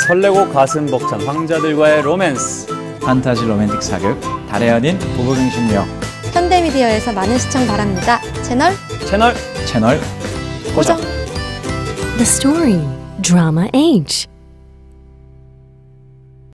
설레고 가슴 벅찬 황자들과의 로맨스. 판타지 로맨틱 사극 달의 연인 부부갱신녀. 현대미디어에서 많은 시청 바랍니다. 채널 채널 고정. The Story, Drama Age.